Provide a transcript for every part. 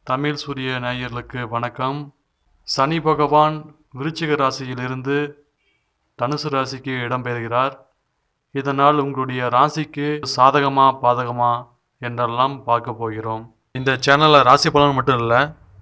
தமிழ் சூரிய நேயர்களுக்கு வணக்கம். சனி பகவான் விருச்சிக ராசியிலிருந்து தனுசு ராசிக்கு இடம்பெறுகிறார். இதனால் உங்களுடைய ராசிக்கு சாதகமா பாதகமா என்றெல்லாம் பார்க்க போகிறோம். இந்த சேனலில் ராசி பலன் மட்டும் இல்லை,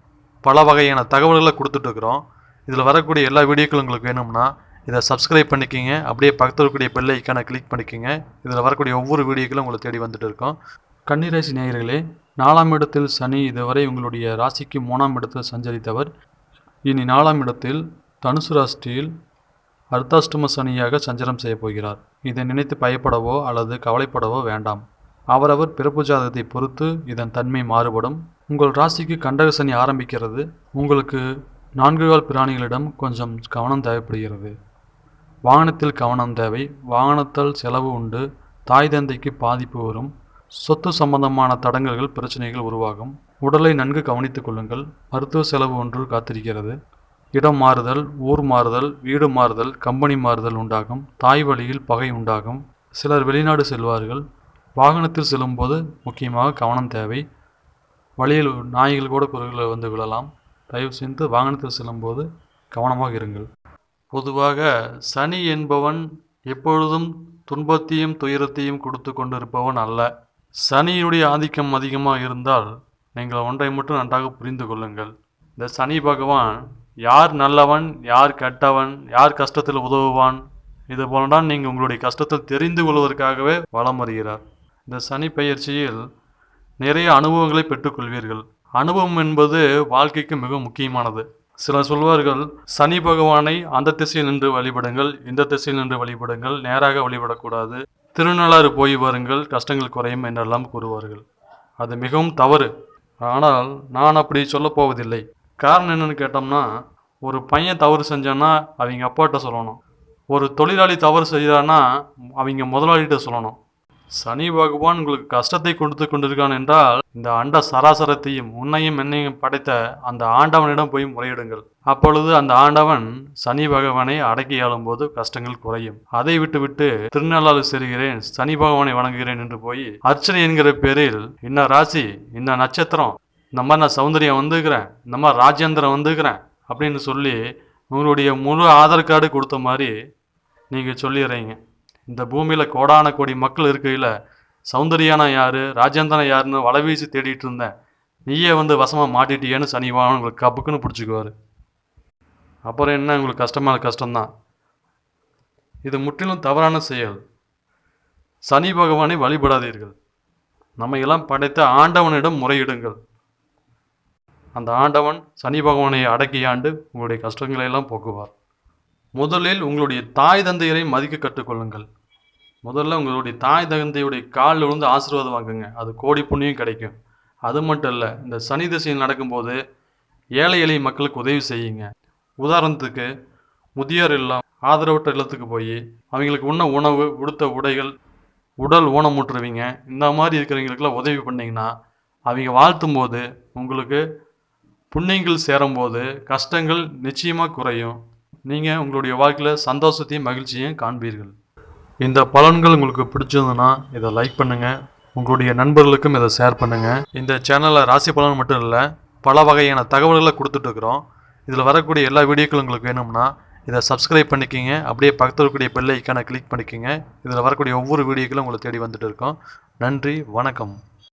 பல வகையான தகவல்களை கொடுத்துட்ருக்குறோம். இதில் வரக்கூடிய எல்லா வீடியோக்களும் உங்களுக்கு வேணும்னா இதை சப்ஸ்கிரைப் பண்ணிக்கிங்க. அப்படியே பக்கத்தில் இருக்கக்கூடிய பெல் ஐக்கானை கிளிக் பண்ணிக்கிங்க. இதில் வரக்கூடிய ஒவ்வொரு வீடியோக்களும் உங்களை தேடி வந்துட்டு இருக்கோம். கன்னிராசி நேயர்களே, 4ஆம் இடத்தில் சனி இதுவரை உங்களுடைய ராசிக்கு 3ஆம் இடத்தில் சஞ்சரித்தவர் இனி 4ஆம் இடத்தில் தனுசு ராசியில் அர்த்தாஷ்டம சனியாக சஞ்சாரம் செய்ய போகிறார். இதை நினைத்து பயப்படவோ அல்லது கவலைப்படவோ வேண்டாம். அவரவர் பிறப்பு ஜாதகத்தை பொறுத்து இதன் தன்மை மாறுபடும். உங்கள் ராசிக்கு கண்டக சனி ஆரம்பிக்கிறது. உங்களுக்கு 4 கால் பிராணிகளிடம் கொஞ்சம் கவனம் தேவைப்படுகிறது. வாகனத்தில் கவனம் தேவை. வாகனத்தால் செலவு உண்டு. தாய் தந்தைக்கு பாதிப்பு வரும். சொத்து சம்பந்தமான தடங்கல்கள் பிரச்சனைகள் உருவாகும். உடலை நன்கு கவனித்துக் கொள்ளுங்கள். மருத்துவ செலவு ஒன்று காத்திருக்கிறது. இடம் மாறுதல், ஊர் மாறுதல், வீடு மாறுதல், கம்பெனி மாறுதல் உண்டாகும். தாய் வழியில் பகை உண்டாகும். சிலர் வெளிநாடு செல்வார்கள். வாகனத்தில் செல்லும்போது முக்கியமாக கவனம் தேவை. வழியில் நாய்கள் கூட குறுகில் வந்து விழலாம். தயவு செய்து வாகனத்தில் செல்லும்போது கவனமாக இருங்கள். பொதுவாக சனி என்பவன் எப்பொழுதும் துன்பத்தையும் துயரத்தையும் கொடுத்து கொண்டிருப்பவன் அல்ல. சனியினுடைய ஆதிக்கம் அதிகமாக இருந்தால் நீங்கள் ஒன்றை மட்டும் நன்றாக புரிந்து கொள்ளுங்கள். இந்த சனி பகவான் யார் நல்லவன், யார் கெட்டவன், யார் கஷ்டத்தில் உதவுவான், இது போலதான் நீங்கள் உங்களுடைய கஷ்டத்தில் தெரிந்து கொள்வதற்காகவே வலம் வருகிறார். இந்த சனி பெயர்ச்சியில் நிறைய அனுபவங்களை பெற்றுக்கொள்வீர்கள். அனுபவம் என்பது வாழ்க்கைக்கு மிக முக்கியமானது. சிலர் சொல்வார்கள், சனி பகவானை அந்த திசையில் நின்று வழிபடுங்கள், இந்த திசையில் நின்று வழிபடுங்கள், நேராக வழிபடக்கூடாது, திருநள்ளாறு போய் வருங்கள், கஷ்டங்கள் குறையும் என்றெல்லாம் கூறுவார்கள். அது மிகவும் தவறு. ஆனால் நான் அப்படி சொல்ல போவதில்லை. காரணம் என்னன்னு கேட்டோம்னா, ஒரு பையன் தவறு செஞ்சான்னா அவங்க அப்பாட்ட சொல்லணும். ஒரு தொழிலாளி தவறு செய்கிறான்னா அவங்க முதலாளிகிட்ட சொல்லணும். சனி பகவான் உங்களுக்கு கஷ்டத்தை கொடுத்து கொண்டிருக்கான் என்றால் இந்த அண்ட சராசரத்தையும் உன்னையும் என்னையும் படைத்த அந்த ஆண்டவனிடம் போய் முறையிடுங்கள். அப்பொழுது அந்த ஆண்டவன் சனி பகவானை அடக்கி ஆளும் போது கஷ்டங்கள் குறையும். அதை விட்டு திருநள்ளாறு செல்கிறேன், சனி பகவானை வணங்குகிறேன் என்று போய் அர்ச்சனை என்கிற பேரில் இன்ன ராசி, இன்ன நட்சத்திரம், இந்த மாதிரி நான் சௌந்தரியம் வந்துக்கிறேன், இந்த மாதிரி ராஜேந்திரம் வந்துக்கிறேன் அப்படின்னு சொல்லி உங்களுடைய முழு ஆதார் கார்டு கொடுத்த மாதிரி நீங்கள் சொல்லிடுறீங்க. இந்த பூமியில் கோடான கோடி மக்கள் இருக்கையில் சௌந்தர்யானா யார், ராஜேந்திரனா யாருன்னு வலைவீசி தேடிட்டு இருந்தேன், நீயே வந்து வசமாக மாட்டிட்டியேன்னு சனிவான் உங்களுக்கு கப்புக்குன்னு பிடிச்சிக்குவார். அப்புறம் என்ன, உங்களுக்கு கஷ்டமான கஷ்டம்தான். இது முற்றிலும் தவறான செயல். சனி பகவானை வழிபடாதீர்கள். நம்ம எல்லாம் படைத்த ஆண்டவனிடம் முறையிடுங்கள். அந்த ஆண்டவன் சனி பகவானை அடக்கியாண்டு உங்களுடைய கஷ்டங்களை எல்லாம் போக்குவார். முதலில் உங்களுடைய தாய் தந்தையரை மதிக்க கற்றுக்கொள்ளுங்கள். முதல்ல உங்களுடைய தாய் தந்தையுடைய காலில் விழுந்து ஆசீர்வாதம் வாங்குங்க. அது கோடி புண்ணியம் கிடைக்கும். அது மட்டும் இல்லை, இந்த சனி திசையில் நடக்கும்போது ஏழை எளிய மக்களுக்கு உதவி செய்யுங்க. உதாரணத்துக்கு முதியோர் இல்லம், ஆதரவற்ற இல்லத்துக்கு போய் அவங்களுக்கு உண்ண உணவு, உடுத்த உடைகள், உடல் ஊனமுற்றுவீங்க. இந்த மாதிரி இருக்கிறவங்களுக்கெல்லாம் உதவி பண்ணிங்கன்னா அவங்க வாழ்த்தும் போது உங்களுக்கு புண்ணியங்கள் சேரும்போது கஷ்டங்கள் நிச்சயமாக குறையும். நீங்கள் உங்களுடைய வாழ்க்கையில் சந்தோஷத்தையும் மகிழ்ச்சியையும் காண்பீர்கள். இந்த பலன்கள் உங்களுக்கு பிடிச்சதுன்னா இதை லைக் பண்ணுங்கள். உங்களுடைய நண்பர்களுக்கும் இதை ஷேர் பண்ணுங்கள். இந்த சேனலில் ராசி பலன் மட்டும் இல்லை, பல வகையான தகவல்களை கொடுத்துட்ருக்குறோம். இதில் வரக்கூடிய எல்லா வீடியோக்களும் உங்களுக்கு வேணும்னா இதை சப்ஸ்கிரைப் பண்ணிக்கிங்க. அப்படியே பக்கத்தில் இருக்கக்கூடிய பெல் ஐக்கானை கிளிக் பண்ணிக்கிங்க. இதில் வரக்கூடிய ஒவ்வொரு வீடியோக்களும் உங்களை தேடி வந்துட்டு இருக்கோம். நன்றி, வணக்கம்.